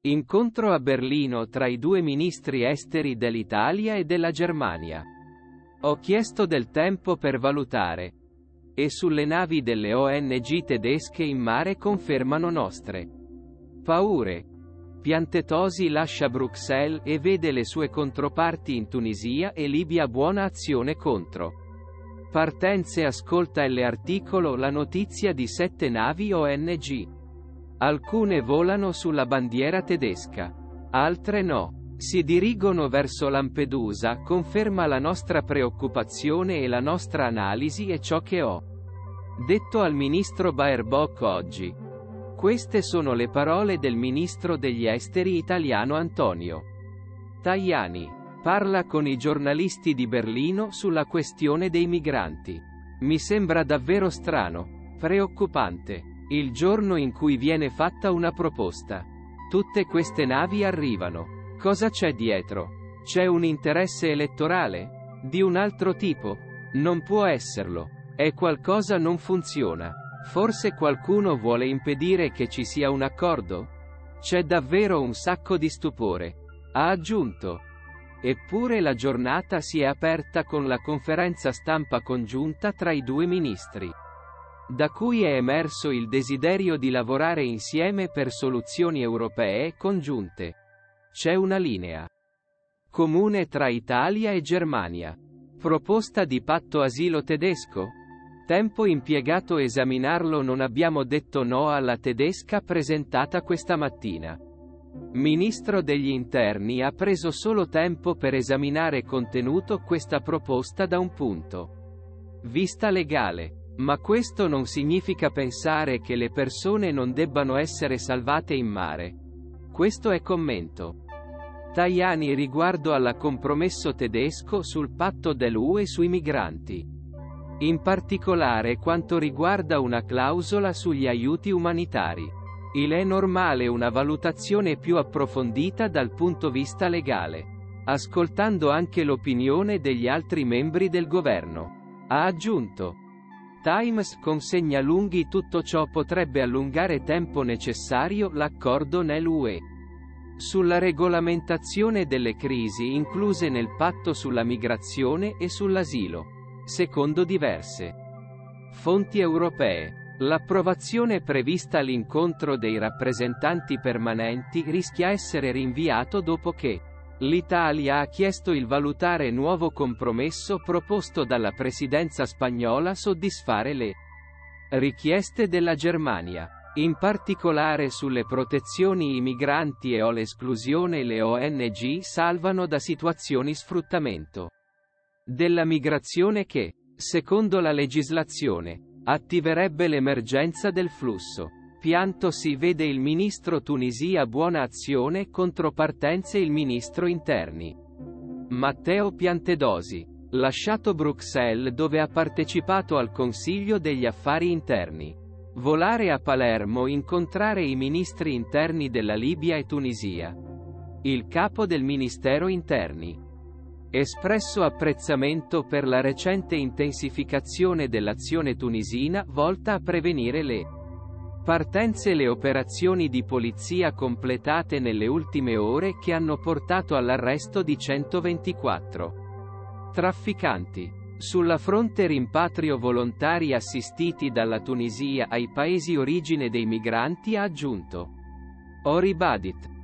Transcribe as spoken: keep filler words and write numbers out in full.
Incontro a Berlino tra i due ministri esteri dell'Italia e della Germania. Ho chiesto del tempo per valutare. E sulle navi delle O N G tedesche in mare confermano nostre paure. Piantedosi lascia Bruxelles e vede le sue controparti in Tunisia e Libia. Buona azione contro partenze. Ascolta l'articolo. La notizia di sette navi O N G. Alcune volano sulla bandiera tedesca. Altre no. Si dirigono verso Lampedusa. Conferma la nostra preoccupazione e la nostra analisi è ciò che ho detto al ministro Baerbock oggi. Queste sono le parole del ministro degli esteri italiano Antonio Tajani. Parla con i giornalisti di Berlino sulla questione dei migranti. Mi sembra davvero strano, preoccupante, il giorno in cui viene fatta una proposta. Tutte queste navi arrivano. Cosa c'è dietro? C'è un interesse elettorale? Di un altro tipo? Non può esserlo. È qualcosa non funziona. Forse qualcuno vuole impedire che ci sia un accordo? C'è davvero un sacco di stupore. Ha aggiunto. Eppure la giornata si è aperta con la conferenza stampa congiunta tra i due ministri, da cui è emerso il desiderio di lavorare insieme per soluzioni europee congiunte. C'è una linea comune tra Italia e Germania. Proposta di patto asilo tedesco? Tempo impiegato esaminarlo. Non abbiamo detto no alla tedesca presentata questa mattina. Ministro degli Interni ha preso solo tempo per esaminare contenuto questa proposta da un punto vista legale. Ma questo non significa pensare che le persone non debbano essere salvate in mare. Questo è commento Tajani riguardo alla compromesso tedesco sul patto dell'U E sui migranti. In particolare quanto riguarda una clausola sugli aiuti umanitari. Il è normale una valutazione più approfondita dal punto vista legale, ascoltando anche l'opinione degli altri membri del governo. Ha aggiunto. Times consegna lunghi. Tutto ciò potrebbe allungare tempo necessario. L'accordo nell'U E sulla regolamentazione delle crisi incluse nel patto sulla migrazione e sull'asilo. Secondo diverse fonti europee, l'approvazione prevista all'incontro dei rappresentanti permanenti rischia essere rinviato dopo che l'Italia ha chiesto il valutare nuovo compromesso proposto dalla presidenza spagnola soddisfare le richieste della Germania, in particolare sulle protezioni ai migranti e o l'esclusione. Le O N G salvano da situazioni sfruttamento della migrazione che, secondo la legislazione, attiverebbe l'emergenza del flusso. Pianto si vede il ministro Tunisia. Buona azione contro partenze. Il ministro interni Matteo Piantedosi, lasciato Bruxelles dove ha partecipato al Consiglio degli Affari Interni. Volare a Palermo. Incontrare i ministri interni della Libia e Tunisia. Il capo del Ministero Interni espresso apprezzamento per la recente intensificazione dell'azione tunisina volta a prevenire le partenze e le operazioni di polizia completate nelle ultime ore che hanno portato all'arresto di centoventiquattro trafficanti. Sulla fronte rimpatrio volontari assistiti dalla Tunisia ai paesi origine dei migranti. Ha aggiunto. Ho ribadito